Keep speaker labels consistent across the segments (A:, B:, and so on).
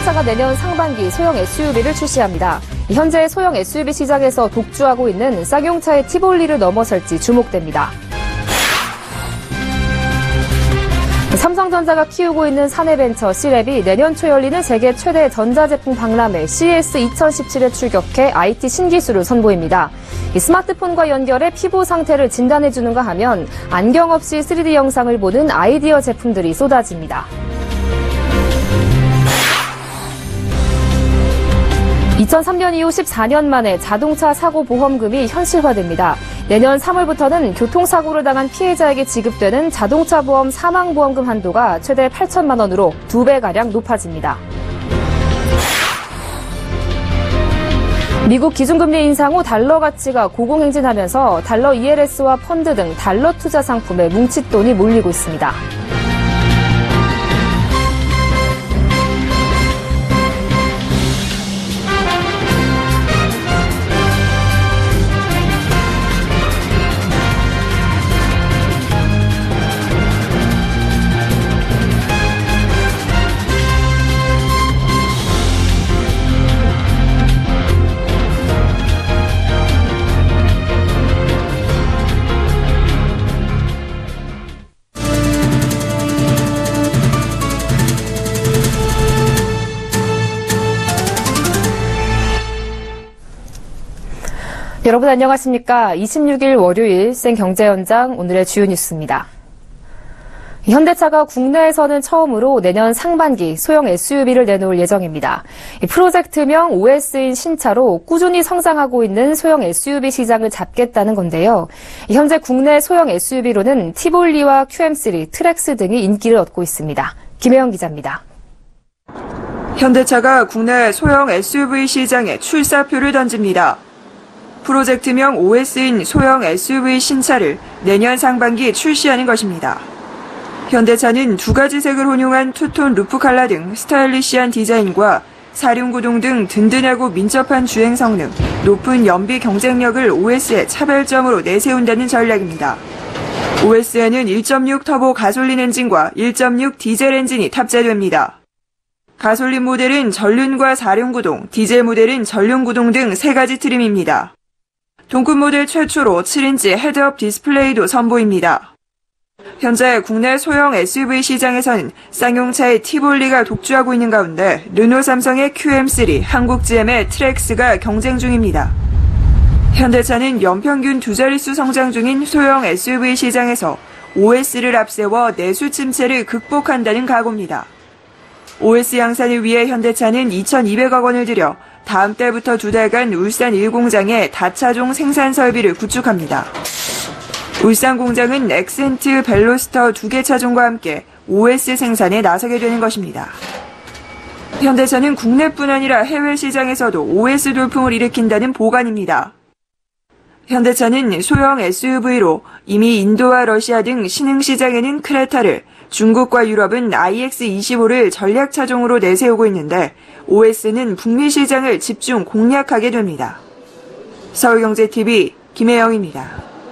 A: 현대차가 내년 상반기 소형 SUV를 출시합니다. 현재 소형 SUV 시장에서 독주하고 있는 쌍용차의 티볼리를 넘어설지 주목됩니다. 삼성전자가 키우고 있는 사내벤처 C랩이 내년 초 열리는 세계 최대 전자제품 박람회 CES 2017에 출격해 IT 신기술을 선보입니다. 스마트폰과 연결해 피부 상태를 진단해주는가 하면 안경 없이 3D 영상을 보는 아이디어 제품들이 쏟아집니다. 2003년 이후 14년 만에 자동차 사고 보험금이 현실화됩니다. 내년 3월부터는 교통사고를 당한 피해자에게 지급되는 자동차 보험 사망보험금 한도가 최대 8천만 원으로 2배가량 높아집니다. 미국 기준금리 인상 후 달러 가치가 고공행진하면서 달러 ELS와 펀드 등 달러 투자 상품에 뭉칫돈이 몰리고 있습니다. 여러분 안녕하십니까? 26일 월요일 생경제연장 오늘의 주요 뉴스입니다. 현대차가 국내에서는 처음으로 내년 상반기 소형 SUV를 내놓을 예정입니다. 프로젝트명 OS인 신차로 꾸준히 성장하고 있는 소형 SUV 시장을 잡겠다는 건데요. 현재 국내 소형 SUV로는 티볼리와 QM3, 트랙스 등이 인기를 얻고 있습니다. 김혜영 기자입니다.
B: 현대차가 국내 소형 SUV 시장에 출사표를 던집니다. 프로젝트명 OS인 소형 SUV 신차를 내년 상반기 출시하는 것입니다. 현대차는 두 가지 색을 혼용한 투톤 루프 컬러 등 스타일리시한 디자인과 사륜구동 등 든든하고 민첩한 주행 성능, 높은 연비 경쟁력을 OS의 차별점으로 내세운다는 전략입니다. OS에는 1.6 터보 가솔린 엔진과 1.6 디젤 엔진이 탑재됩니다. 가솔린 모델은 전륜과 사륜구동, 디젤 모델은 전륜구동 등 세 가지 트림입니다. 동급 모델 최초로 7인치 헤드업 디스플레이도 선보입니다. 현재 국내 소형 SUV 시장에서는 쌍용차의 티볼리가 독주하고 있는 가운데 르노 삼성의 QM3, 한국 GM의 트랙스가 경쟁 중입니다. 현대차는 연평균 두 자릿수 성장 중인 소형 SUV 시장에서 OS를 앞세워 내수 침체를 극복한다는 각오입니다. OS 양산을 위해 현대차는 2,200억 원을 들여 다음 달부터 두 달간 울산 1공장에 다차종 생산 설비를 구축합니다. 울산 공장은 엑센트, 벨로스터 2개 차종과 함께 OS 생산에 나서게 되는 것입니다. 현대차는 국내뿐 아니라 해외 시장에서도 OS 돌풍을 일으킨다는 보관입니다. 현대차는 소형 SUV로 이미 인도와 러시아 등 신흥 시장에는 크레타를, 중국과 유럽은 iX25를 전략 차종으로 내세우고 있는데 OS는 북미 시장을 집중 공략하게 됩니다. 서울경제TV 김혜영입니다.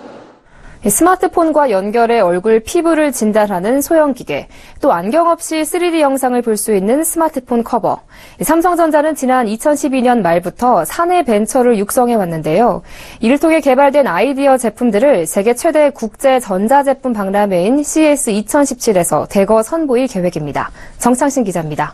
A: 스마트폰과 연결해 얼굴 피부를 진단하는 소형 기계, 또 안경 없이 3D 영상을 볼 수 있는 스마트폰 커버. 삼성전자는 지난 2012년 말부터 사내 벤처를 육성해 왔는데요. 이를 통해 개발된 아이디어 제품들을 세계 최대 국제 전자제품 박람회인 CES 2017에서 대거 선보일 계획입니다. 정창신 기자입니다.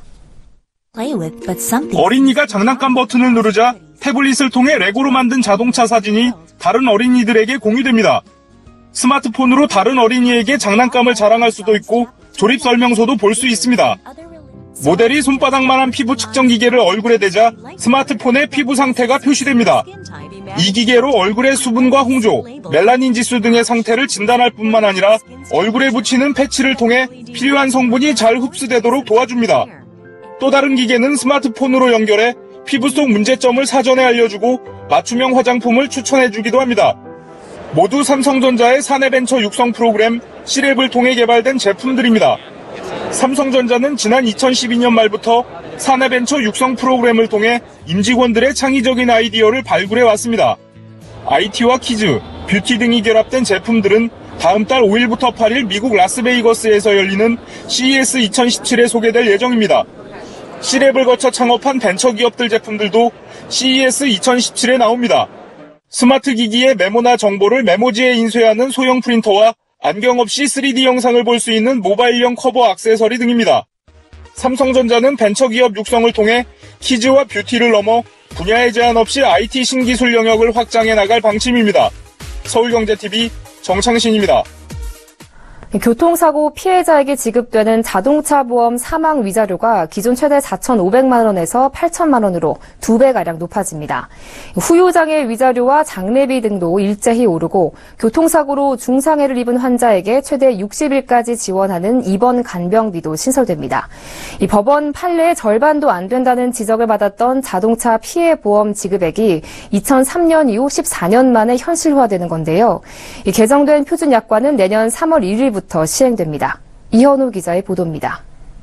C: 어린이가 장난감 버튼을 누르자 태블릿을 통해 레고로 만든 자동차 사진이 다른 어린이들에게 공유됩니다. 스마트폰으로 다른 어린이에게 장난감을 자랑할 수도 있고 조립 설명서도 볼 수 있습니다. 모델이 손바닥만한 피부 측정 기계를 얼굴에 대자 스마트폰의 피부 상태가 표시됩니다. 이 기계로 얼굴의 수분과 홍조, 멜라닌 지수 등의 상태를 진단할 뿐만 아니라 얼굴에 붙이는 패치를 통해 필요한 성분이 잘 흡수되도록 도와줍니다. 또 다른 기계는 스마트폰으로 연결해 피부 속 문제점을 사전에 알려주고 맞춤형 화장품을 추천해주기도 합니다. 모두 삼성전자의 사내벤처 육성 프로그램 C랩을 통해 개발된 제품들입니다. 삼성전자는 지난 2012년 말부터 사내벤처 육성 프로그램을 통해 임직원들의 창의적인 아이디어를 발굴해 왔습니다. IT와 키즈, 뷰티 등이 결합된 제품들은 다음 달 5일부터 8일 미국 라스베이거스에서 열리는 CES 2017에 소개될 예정입니다. C랩을 거쳐 창업한 벤처기업들 제품들도 CES 2017에 나옵니다. 스마트 기기의 메모나 정보를 메모지에 인쇄하는 소형 프린터와 안경 없이 3D 영상을 볼 수 있는 모바일형 커버 액세서리 등입니다. 삼성전자는 벤처기업 육성을 통해 키즈와 뷰티를 넘어 분야에 제한 없이 IT 신기술 영역을 확장해 나갈 방침입니다. 서울경제TV 정창신입니다.
A: 교통사고 피해자에게 지급되는 자동차 보험 사망 위자료가 기존 최대 4,500만 원에서 8천만 원으로 2배가량 높아집니다. 후유장애 위자료와 장례비 등도 일제히 오르고 교통사고로 중상해를 입은 환자에게 최대 60일까지 지원하는 입원 간병비도 신설됩니다. 이 법원 판례의 절반도 안 된다는 지적을 받았던 자동차 피해 보험 지급액이 2003년 이후 14년 만에 현실화되는 건데요. 이 개정된 표준 약관은 내년 3월 1일부터 시행됩니다. 이현우 기자의 보도입니다.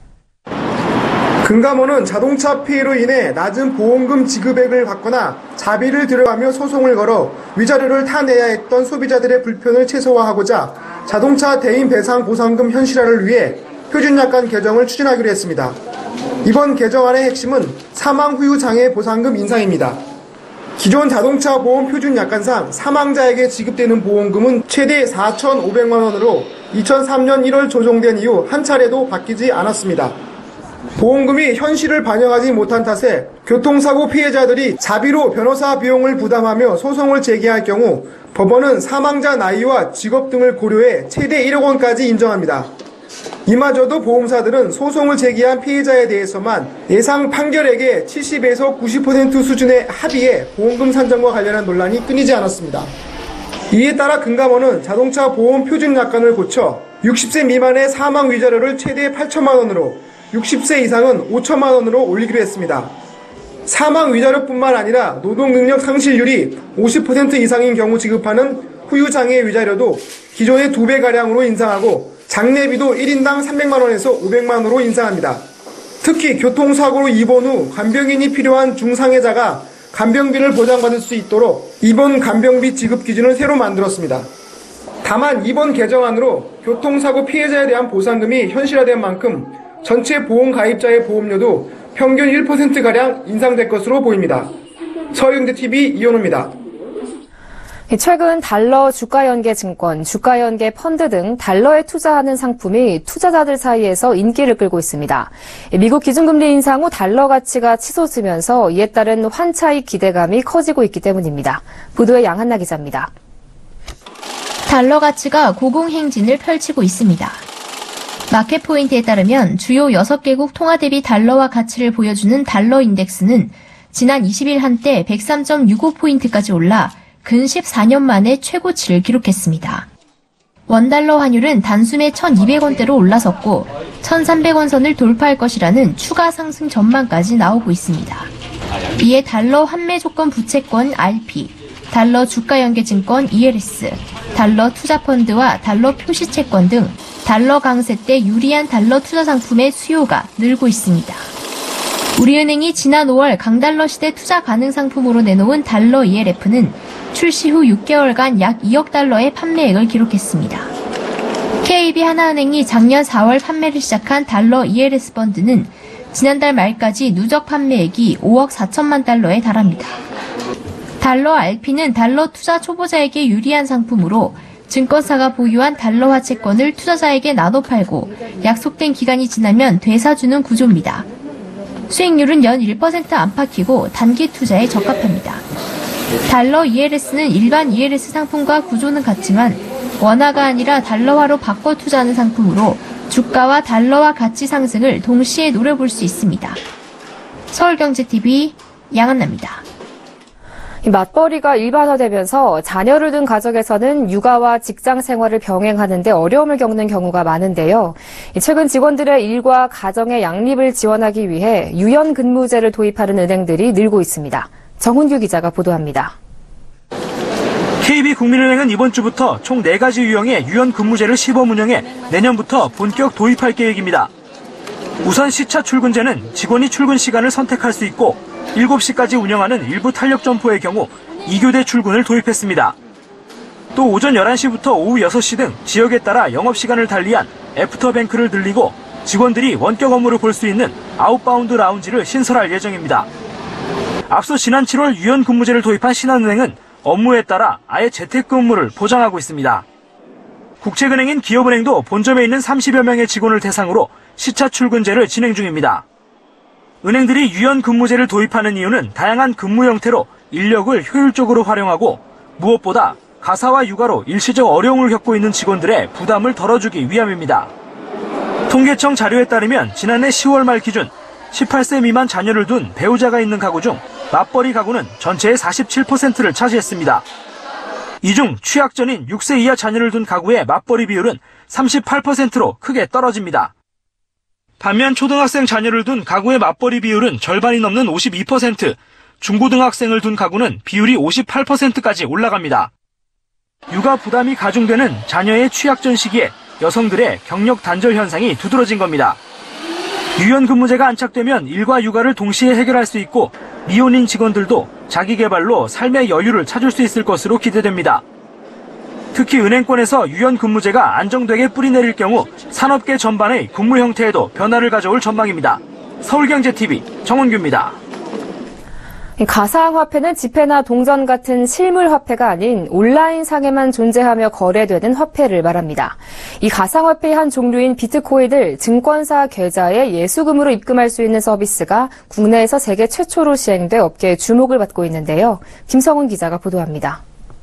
D: 금감원은 자동차 피해로 인해 낮은 보험금 지급액을 받거나 자비를 들여가며 소송을 걸어 위자료를 타내야 했던 소비자들의 불편을 최소화하고자 자동차 대인 배상 보상금 현실화를 위해 표준약관 개정을 추진하기로 했습니다. 이번 개정안의 핵심은 사망 후유 장애 보상금 인상입니다. 기존 자동차 보험 표준 약관상 사망자에게 지급되는 보험금은 최대 4,500만 원으로 2003년 1월 조정된 이후 한 차례도 바뀌지 않았습니다. 보험금이 현실을 반영하지 못한 탓에 교통사고 피해자들이 자비로 변호사 비용을 부담하며 소송을 제기할 경우 법원은 사망자 나이와 직업 등을 고려해 최대 1억 원까지 인정합니다. 이마저도 보험사들은 소송을 제기한 피해자에 대해서만 예상 판결액의 70에서 90% 수준의 합의에 보험금 산정과 관련한 논란이 끊이지 않았습니다. 이에 따라 금감원은 자동차 보험 표준 약관을 고쳐 60세 미만의 사망 위자료를 최대 8천만 원으로 60세 이상은 5천만 원으로 올리기로 했습니다. 사망 위자료뿐만 아니라 노동능력 상실률이 50% 이상인 경우 지급하는 후유장애 위자료도 기존의 2배가량으로 인상하고 장례비도 1인당 300만 원에서 500만 원으로 인상합니다. 특히 교통사고로 입원 후 간병인이 필요한 중상해자가 간병비를 보장받을 수 있도록 입원 간병비 지급 기준을 새로 만들었습니다. 다만 이번 개정안으로 교통사고 피해자에 대한 보상금이 현실화된 만큼 전체 보험 가입자의 보험료도 평균 1%가량 인상될 것으로 보입니다. 서울경제TV 이현우입니다.
A: 최근 달러 주가연계증권, 주가연계 펀드 등 달러에 투자하는 상품이 투자자들 사이에서 인기를 끌고 있습니다. 미국 기준금리 인상 후 달러 가치가 치솟으면서 이에 따른 환차익 기대감이 커지고 있기 때문입니다. 보도에 양한나 기자입니다.
E: 달러 가치가 고공행진을 펼치고 있습니다. 마켓포인트에 따르면 주요 6개국 통화 대비 달러화 가치를 보여주는 달러 인덱스는 지난 20일 한때 103.65포인트까지 올라 근 14년 만에 최고치를 기록했습니다. 원달러 환율은 단숨에 1,200원대로 올라섰고 1,300원 선을 돌파할 것이라는 추가 상승 전망까지 나오고 있습니다. 이에 달러 환매 조건 부채권 RP, 달러 주가연계증권 ELS, 달러 투자펀드와 달러 표시채권 등 달러 강세 때 유리한 달러 투자 상품의 수요가 늘고 있습니다. 우리은행이 지난 5월 강달러 시대 투자 가능 상품으로 내놓은 달러 ELF는 출시 후 6개월간 약 2억 달러의 판매액을 기록했습니다. KB하나은행이 작년 4월 판매를 시작한 달러 ELS 펀드는 지난달 말까지 누적 판매액이 5억 4천만 달러에 달합니다. 달러 RP는 달러 투자 초보자에게 유리한 상품으로 증권사가 보유한 달러화 채권을 투자자에게 나눠 팔고 약속된 기간이 지나면 되사주는 구조입니다. 수익률은 연 1% 안팎이고 단기 투자에 적합합니다. 달러 ELS는 일반 ELS 상품과 구조는 같지만 원화가 아니라 달러화로 바꿔 투자하는 상품으로 주가와 달러화 가치 상승을 동시에 노려볼 수 있습니다. 서울경제TV 양한나입니다.
A: 맞벌이가 일반화되면서 자녀를 둔 가정에서는 육아와 직장 생활을 병행하는 데 어려움을 겪는 경우가 많은데요. 최근 직원들의 일과 가정의 양립을 지원하기 위해 유연근무제를 도입하는 은행들이 늘고 있습니다. 정훈규 기자가 보도합니다.
F: KB국민은행은 이번 주부터 총 4가지 유형의 유연근무제를 시범 운영해 내년부터 본격 도입할 계획입니다. 우선 시차 출근제는 직원이 출근 시간을 선택할 수 있고 7시까지 운영하는 일부 탄력 점포의 경우 2교대 출근을 도입했습니다. 또 오전 11시부터 오후 6시 등 지역에 따라 영업시간을 달리한 애프터뱅크를 늘리고 직원들이 원격 업무를 볼 수 있는 아웃바운드 라운지를 신설할 예정입니다. 앞서 지난 7월 유연근무제를 도입한 신한은행은 업무에 따라 아예 재택근무를 보장하고 있습니다. 국책은행인 기업은행도 본점에 있는 30여 명의 직원을 대상으로 시차 출근제를 진행 중입니다. 은행들이 유연근무제를 도입하는 이유는 다양한 근무 형태로 인력을 효율적으로 활용하고 무엇보다 가사와 육아로 일시적 어려움을 겪고 있는 직원들의 부담을 덜어주기 위함입니다. 통계청 자료에 따르면 지난해 10월 말 기준 18세 미만 자녀를 둔 배우자가 있는 가구 중 맞벌이 가구는 전체의 47%를 차지했습니다. 이 중 취약전인 6세 이하 자녀를 둔 가구의 맞벌이 비율은 38%로 크게 떨어집니다. 반면 초등학생 자녀를 둔 가구의 맞벌이 비율은 절반이 넘는 52%, 중고등학생을 둔 가구는 비율이 58%까지 올라갑니다. 육아 부담이 가중되는 자녀의 취약전 시기에 여성들의 경력 단절 현상이 두드러진 겁니다. 유연근무제가 안착되면 일과 육아를 동시에 해결할 수 있고 미혼인 직원들도 자기 개발로 삶의 여유를 찾을 수 있을 것으로 기대됩니다. 특히 은행권에서 유연근무제가 안정되게 뿌리내릴 경우 산업계 전반의 근무 형태에도 변화를 가져올 전망입니다. 서울경제TV 정원규입니다.
A: 가상화폐는 지폐나 동전 같은 실물 화폐가 아닌 온라인상에만 존재하며 거래되는 화폐를 말합니다. 이 가상화폐의 한 종류인 비트코인을 증권사 계좌에 예수금으로 입금할 수 있는 서비스가 국내에서 세계 최초로 시행돼 업계의 주목을 받고 있는데요. 김성훈 기자가 보도합니다.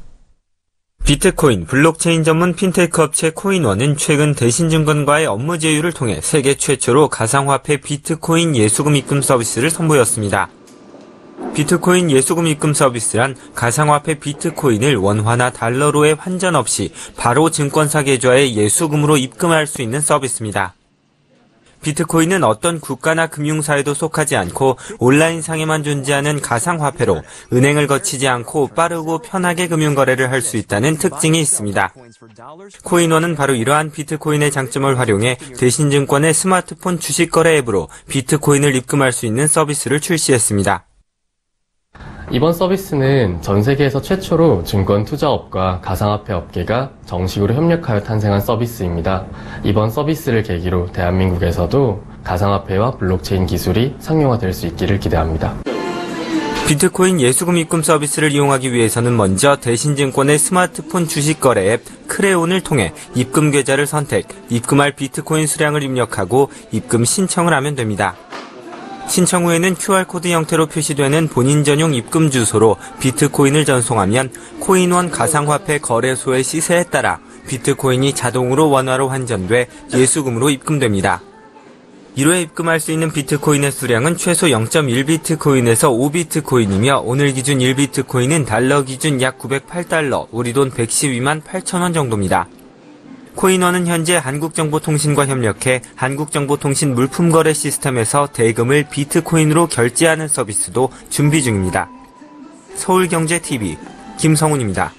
G: 비트코인, 블록체인 전문 핀테크 업체 코인원은 최근 대신증권과의 업무 제휴를 통해 세계 최초로 가상화폐 비트코인 예수금 입금 서비스를 선보였습니다. 비트코인 예수금 입금 서비스란 가상화폐 비트코인을 원화나 달러로의 환전 없이 바로 증권사 계좌에 예수금으로 입금할 수 있는 서비스입니다. 비트코인은 어떤 국가나 금융사에도 속하지 않고 온라인상에만 존재하는 가상화폐로 은행을 거치지 않고 빠르고 편하게 금융거래를 할 수 있다는 특징이 있습니다. 코인원은 바로 이러한 비트코인의 장점을 활용해 대신증권의 스마트폰 주식거래 앱으로 비트코인을 입금할 수 있는 서비스를 출시했습니다.
H: 이번 서비스는 전 세계에서 최초로 증권 투자업과 가상화폐 업계가 정식으로 협력하여 탄생한 서비스입니다. 이번 서비스를 계기로 대한민국에서도 가상화폐와 블록체인 기술이 상용화될 수 있기를 기대합니다.
G: 비트코인 예수금 입금 서비스를 이용하기 위해서는 먼저 대신증권의 스마트폰 주식거래 앱 크레온을 통해 입금 계좌를 선택, 입금할 비트코인 수량을 입력하고 입금 신청을 하면 됩니다. 신청 후에는 QR코드 형태로 표시되는 본인 전용 입금 주소로 비트코인을 전송하면 코인원 가상화폐 거래소의 시세에 따라 비트코인이 자동으로 원화로 환전돼 예수금으로 입금됩니다. 1회 입금할 수 있는 비트코인의 수량은 최소 0.1비트코인에서 5비트코인이며 오늘 기준 1비트코인은 달러 기준 약 908달러, 우리 돈 112만 8천원 정도입니다. 코인원은 현재 한국정보통신과 협력해 한국정보통신 물품거래 시스템에서 대금을 비트코인으로 결제하는 서비스도 준비 중입니다. 서울경제TV 김성훈입니다.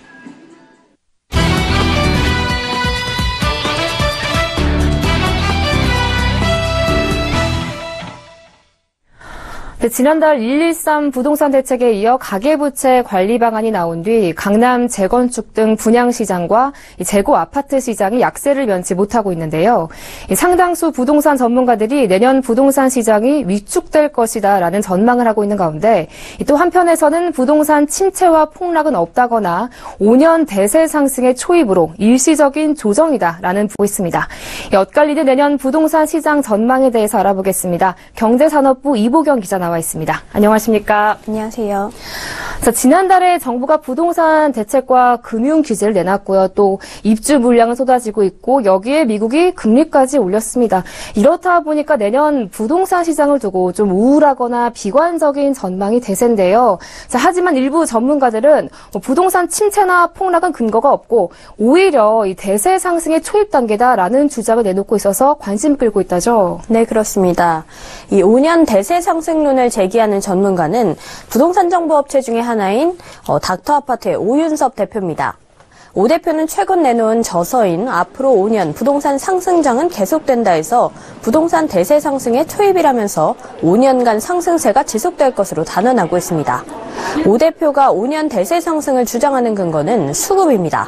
A: 지난달 113 부동산 대책에 이어 가계부채 관리 방안이 나온 뒤 강남 재건축 등 분양시장과 재고 아파트 시장이 약세를 면치 못하고 있는데요. 상당수 부동산 전문가들이 내년 부동산 시장이 위축될 것이다라는 전망을 하고 있는 가운데 또 한편에서는 부동산 침체와 폭락은 없다거나 5년 대세 상승의 초입으로 일시적인 조정이다라는 보고 있습니다. 엇갈리는 내년 부동산 시장 전망에 대해서 알아보겠습니다. 경제산업부 이보경 기자 나와 있습니다. 안녕하십니까?
I: 안녕하세요.
A: 자, 지난달에 정부가 부동산 대책과 금융 규제를 내놨고요. 또 입주 물량은 쏟아지고 있고 여기에 미국이 금리까지 올렸습니다. 이렇다 보니까 내년 부동산 시장을 두고 좀 우울하거나 비관적인 전망이 대세인데요. 자, 하지만 일부 전문가들은 부동산 침체나 폭락은 근거가 없고 오히려 이 대세 상승의 초입 단계다라는 주장을 내놓고 있어서 관심 끌고 있다죠.
I: 네, 그렇습니다. 이 5년 대세 상승론을 제기하는 전문가는 부동산 정보업체 중에 하나인 닥터아파트의 오윤섭 대표입니다. 오 대표는 최근 내놓은 저서인 앞으로 5년 부동산 상승장은 계속된다에서 부동산 대세 상승의 초입이라면서 5년간 상승세가 지속될 것으로 단언하고 있습니다. 오 대표가 5년 대세 상승을 주장하는 근거는 수급입니다.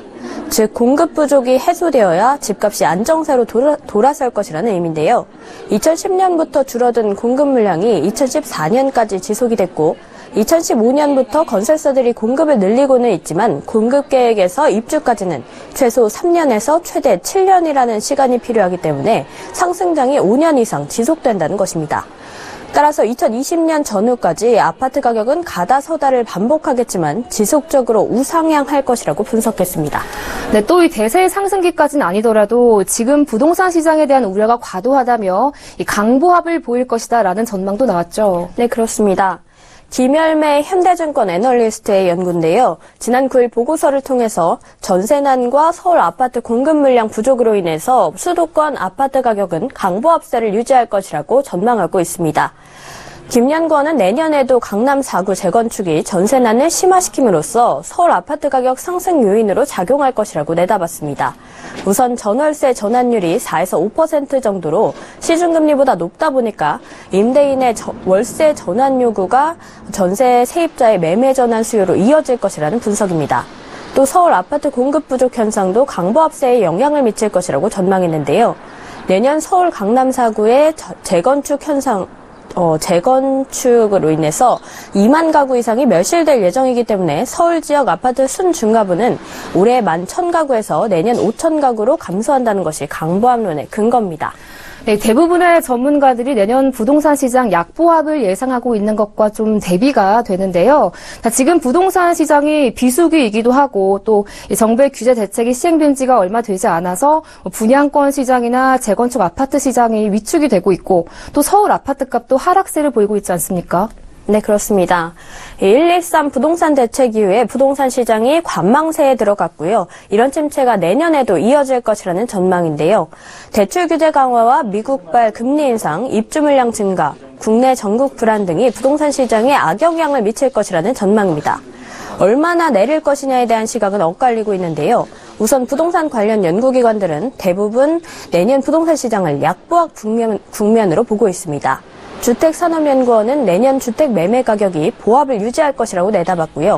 I: 즉 공급 부족이 해소되어야 집값이 안정세로 돌아설 것이라는 의미인데요. 2010년부터 줄어든 공급 물량이 2014년까지 지속이 됐고 2015년부터 건설사들이 공급을 늘리고는 있지만 공급 계획에서 입주까지는 최소 3년에서 최대 7년이라는 시간이 필요하기 때문에 상승장이 5년 이상 지속된다는 것입니다. 따라서 2020년 전후까지 아파트 가격은 가다서다를 반복하겠지만 지속적으로 우상향할 것이라고 분석했습니다.
A: 네, 또 이 대세 상승기까지는 아니더라도 지금 부동산 시장에 대한 우려가 과도하다며 이 강보합을 보일 것이다라는 전망도 나왔죠.
I: 네, 그렇습니다. 김열매 현대증권 애널리스트의 연구인데요. 지난 9일 보고서를 통해서 전세난과 서울 아파트 공급 물량 부족으로 인해서 수도권 아파트 가격은 강보합세를 유지할 것이라고 전망하고 있습니다. 김연구원은 내년에도 강남 4구 재건축이 전세난을 심화시킴으로써 서울 아파트 가격 상승 요인으로 작용할 것이라고 내다봤습니다. 우선 전월세 전환율이 4에서 5% 정도로 시중금리보다 높다 보니까 임대인의 월세 전환 요구가 전세 세입자의 매매 전환 수요로 이어질 것이라는 분석입니다. 또 서울 아파트 공급 부족 현상도 강보합세에 영향을 미칠 것이라고 전망했는데요. 내년 서울 강남 4구의 재건축으로 인해서 2만 가구 이상이 멸실될 예정이기 때문에 서울 지역 아파트 순중가부는 올해 11,000가구에서 내년 5,000가구로 감소한다는 것이 강보합론의 근거입니다.
A: 네, 대부분의 전문가들이 내년 부동산 시장 약보합을 예상하고 있는 것과 좀 대비가 되는데요. 지금 부동산 시장이 비수기이기도 하고 또 정부의 규제 대책이 시행된 지가 얼마 되지 않아서 분양권 시장이나 재건축 아파트 시장이 위축이 되고 있고 또 서울 아파트 값도 하락세를 보이고 있지 않습니까?
I: 네, 그렇습니다. 113 부동산 대책 이후에 부동산 시장이 관망세에 들어갔고요. 이런 침체가 내년에도 이어질 것이라는 전망인데요. 대출 규제 강화와 미국발 금리 인상, 입주 물량 증가, 국내 전국 불안 등이 부동산 시장에 악영향을 미칠 것이라는 전망입니다. 얼마나 내릴 것이냐에 대한 시각은 엇갈리고 있는데요. 우선 부동산 관련 연구기관들은 대부분 내년 부동산 시장을 약보합 국면으로 보고 있습니다. 주택산업연구원은 내년 주택 매매 가격이 보합을 유지할 것이라고 내다봤고요.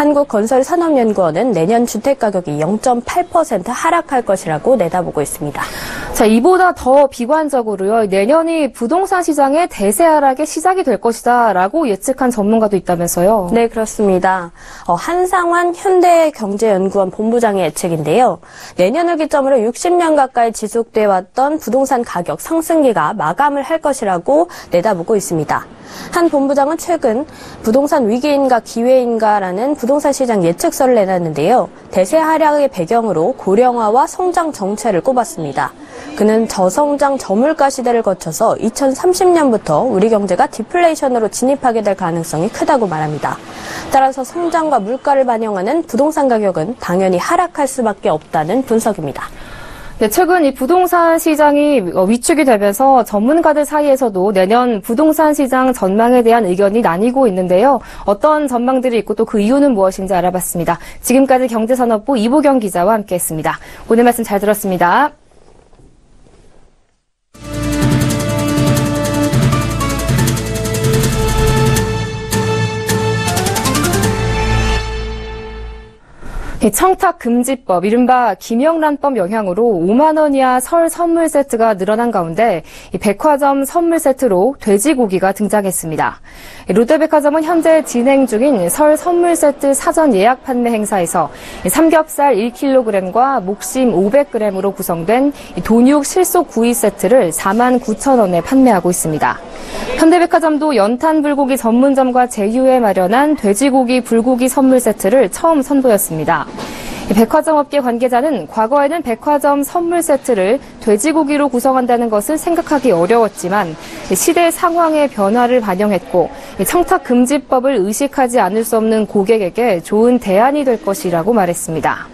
I: 한국건설산업연구원은 내년 주택 가격이 0.8% 하락할 것이라고 내다보고 있습니다.
A: 자, 이보다 더 비관적으로요. 내년이 부동산 시장의 대세 하락의 시작이 될 것이다라고 예측한 전문가도 있다면서요.
I: 네, 그렇습니다. 한상환 현대경제연구원 본부장의 예측인데요. 내년을 기점으로 60년 가까이 지속돼 왔던 부동산 가격 상승기가 마감을 할 것이라고 내다보고 있습니다. 한 본부장은 최근 부동산 위기인가 기회인가라는 부동산 시장 예측서를 내놨는데요. 대세 하락의 배경으로 고령화와 성장 정체를 꼽았습니다. 그는 저성장 저물가 시대를 거쳐서 2030년부터 우리 경제가 디플레이션으로 진입하게 될 가능성이 크다고 말합니다. 따라서 성장과 물가를 반영하는 부동산 가격은 당연히 하락할 수밖에 없다는 분석입니다.
A: 네, 최근 이 부동산 시장이 위축이 되면서 전문가들 사이에서도 내년 부동산 시장 전망에 대한 의견이 나뉘고 있는데요. 어떤 전망들이 있고 또 그 이유는 무엇인지 알아봤습니다. 지금까지 경제산업부 이보경 기자와 함께했습니다. 오늘 말씀 잘 들었습니다. 청탁금지법, 이른바 김영란법 영향으로 5만 원 이하 설 선물 세트가 늘어난 가운데 백화점 선물 세트로 돼지고기가 등장했습니다. 롯데백화점은 현재 진행 중인 설 선물 세트 사전 예약 판매 행사에서 삼겹살 1kg과 목심 500g으로 구성된 돈육 실속 구이 세트를 49,000원에 판매하고 있습니다. 현대백화점도 연탄 불고기 전문점과 제휴해 마련한 돼지고기 불고기 선물 세트를 처음 선보였습니다. 백화점 업계 관계자는 과거에는 백화점 선물 세트를 돼지고기로 구성한다는 것을 생각하기 어려웠지만 시대 상황의 변화를 반영했고 청탁금지법을 의식하지 않을 수 없는 고객에게 좋은 대안이 될 것이라고 말했습니다.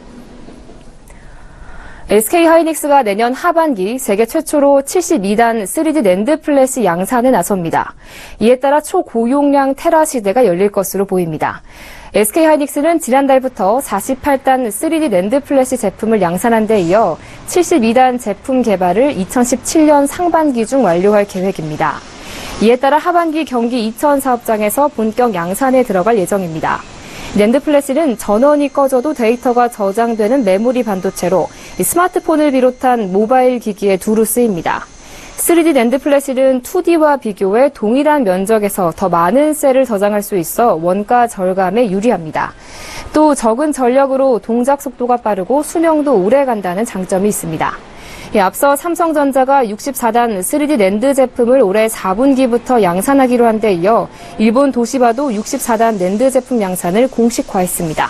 A: SK하이닉스가 내년 하반기 세계 최초로 72단 3D 낸드 플래시 양산에 나섭니다. 이에 따라 초고용량 테라 시대가 열릴 것으로 보입니다. SK하이닉스는 지난달부터 48단 3D 낸드 플래시 제품을 양산한 데 이어 72단 제품 개발을 2017년 상반기 중 완료할 계획입니다. 이에 따라 하반기 경기 이천 사업장에서 본격 양산에 들어갈 예정입니다. 낸드 플래시는 전원이 꺼져도 데이터가 저장되는 메모리 반도체로 스마트폰을 비롯한 모바일 기기에 두루 쓰입니다. 3D 낸드 플래시는 2D와 비교해 동일한 면적에서 더 많은 셀을 저장할 수 있어 원가 절감에 유리합니다. 또 적은 전력으로 동작 속도가 빠르고 수명도 오래 간다는 장점이 있습니다. 앞서 삼성전자가 64단 3D 낸드 제품을 올해 4분기부터 양산하기로 한 데 이어 일본 도시바도 64단 낸드 제품 양산을 공식화했습니다.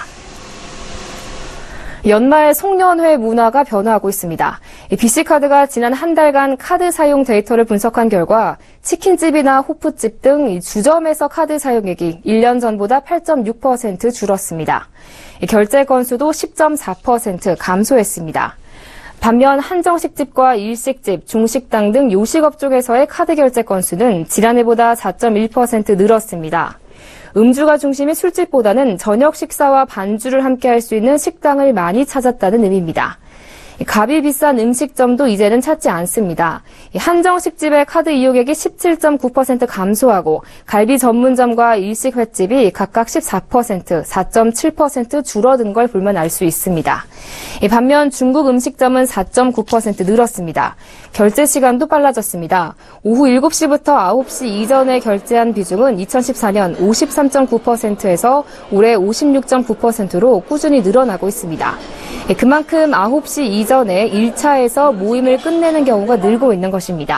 A: 연말 송년회 문화가 변화하고 있습니다. BC카드가 지난 한 달간 카드 사용 데이터를 분석한 결과 치킨집이나 호프집 등 주점에서 카드 사용액이 1년 전보다 8.6% 줄었습니다. 결제 건수도 10.4% 감소했습니다. 반면 한정식집과 일식집, 중식당 등 요식업종에서의 카드 결제 건수는 지난해보다 4.1% 늘었습니다. 음주가 중심인 술집보다는 저녁 식사와 반주를 함께 할 수 있는 식당을 많이 찾았다는 의미입니다. 값이 비싼 음식점도 이제는 찾지 않습니다. 한정식집의 카드 이용액이 17.9% 감소하고 갈비 전문점과 일식 횟집이 각각 14%, 4.7% 줄어든 걸 보면 알 수 있습니다. 반면 중국 음식점은 4.9% 늘었습니다. 결제 시간도 빨라졌습니다. 오후 7시부터 9시 이전에 결제한 비중은 2014년 53.9%에서 올해 56.9%로 꾸준히 늘어나고 있습니다. 그만큼 9시 이전에 1차에서 모임을 끝내는 경우가 늘고 있는 것입니다.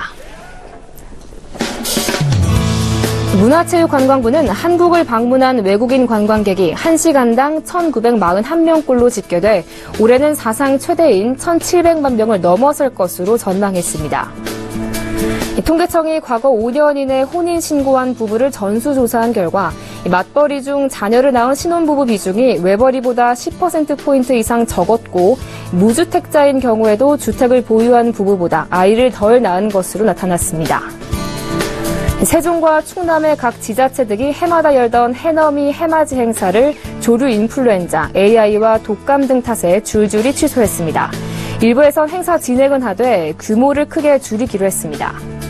A: 문화체육관광부는 한국을 방문한 외국인 관광객이 1시간당 1,941명꼴로 집계돼 올해는 사상 최대인 1,700만 명을 넘어설 것으로 전망했습니다. 통계청이 과거 5년 이내 혼인신고한 부부를 전수조사한 결과 맞벌이 중 자녀를 낳은 신혼부부 비중이 외벌이보다 10%포인트 이상 적었고 무주택자인 경우에도 주택을 보유한 부부보다 아이를 덜 낳은 것으로 나타났습니다. 세종과 충남의 각 지자체 등이 해마다 열던 해넘이 해맞이 행사를 조류 인플루엔자, AI와 독감 등 탓에 줄줄이 취소했습니다. 일부에선 행사 진행은 하되 규모를 크게 줄이기로 했습니다.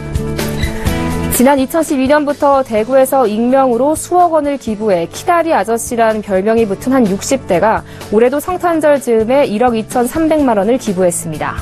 A: 지난 2012년부터 대구에서 익명으로 수억 원을 기부해 키다리 아저씨란 별명이 붙은 한 60대가 올해도 성탄절 즈음에 1억 2,300만 원을 기부했습니다.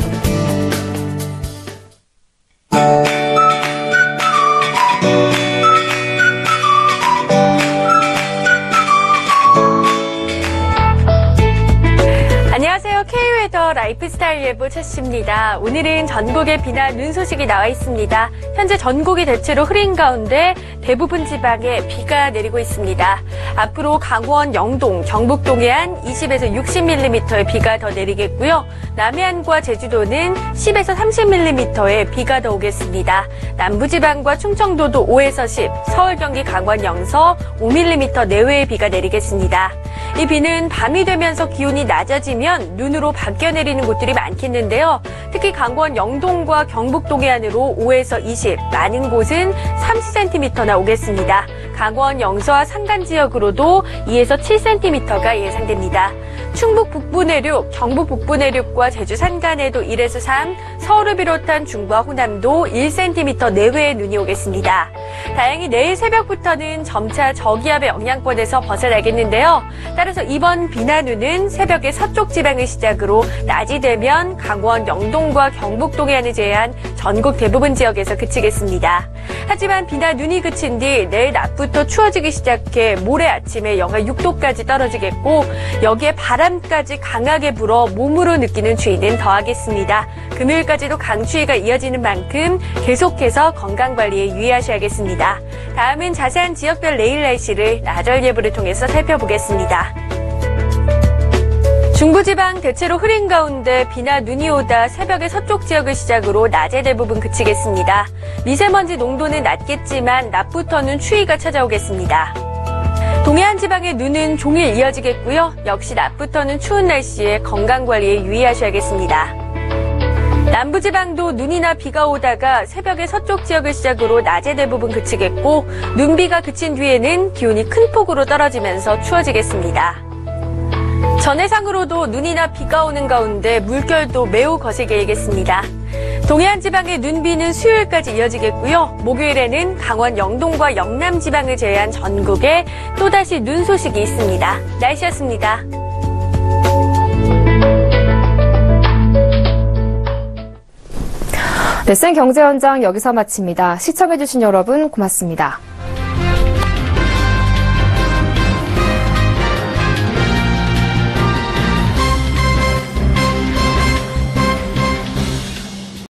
J: 안녕하세요. K웨더 라이프스타일 예보 최씨입니다. 오늘은 전국에 비나 눈 소식이 나와 있습니다. 현재 전국이 대체로 흐린 가운데 대부분 지방에 비가 내리고 있습니다. 앞으로 강원, 영동, 경북 동해안 20에서 60mm의 비가 더 내리겠고요. 남해안과 제주도는 10에서 30mm의 비가 더 오겠습니다. 남부지방과 충청도도 5에서 10, 서울, 경기, 강원, 영서 5mm 내외의 비가 내리겠습니다. 이 비는 밤이 되면서 기온이 낮아지면 눈으로 바뀌어 내리는 곳들이 많겠는데요. 특히 강원 영동과 경북 동해안으로 5에서 20, 많은 곳은 30cm나 오겠습니다. 강원 영서와 산간 지역으로도 2에서 7cm가 예상됩니다. 충북 북부 내륙, 경북 북부 내륙과 제주 산간에도 1에서 3, 서울을 비롯한 중부와 호남도 1cm 내외의 눈이 오겠습니다. 다행히 내일 새벽부터는 점차 저기압의 영향권에서 벗어나겠는데요. 따라서 이번 비나 눈은 새벽에 서쪽 지방을 시작으로 낮이 되면 강원 영동과 경북 동해안을 제외한 전국 대부분 지역에서 그치겠습니다. 하지만 비나 눈이 그친 뒤 내일 낮부터 추워지기 시작해 모레 아침에 영하 6도까지 떨어지겠고 여기에 바람까지 강하게 불어 몸으로 느끼는 추위는 더하겠습니다. 금요일까지도 강추위가 이어지는 만큼 계속해서 건강관리에 유의하셔야겠습니다. 다음은 자세한 지역별 내일 날씨를 나절 예보를 통해서 살펴보겠습니다. 중부지방 대체로 흐린 가운데 비나 눈이 오다 새벽에 서쪽 지역을 시작으로 낮에 대부분 그치겠습니다. 미세먼지 농도는 낮겠지만 낮부터는 추위가 찾아오겠습니다. 동해안 지방의 눈은 종일 이어지겠고요. 역시 낮부터는 추운 날씨에 건강관리에 유의하셔야겠습니다. 남부지방도 눈이나 비가 오다가 새벽에 서쪽 지역을 시작으로 낮에 대부분 그치겠고 눈비가 그친 뒤에는 기온이 큰 폭으로 떨어지면서 추워지겠습니다. 전해상으로도 눈이나 비가 오는 가운데 물결도 매우 거세게 일겠습니다. 동해안 지방의 눈비는 수요일까지 이어지겠고요. 목요일에는 강원 영동과 영남 지방을 제외한 전국에 또다시 눈 소식이 있습니다. 날씨였습니다.
A: 네, 생 경제 현장 여기서 마칩니다. 시청해주신 여러분 고맙습니다.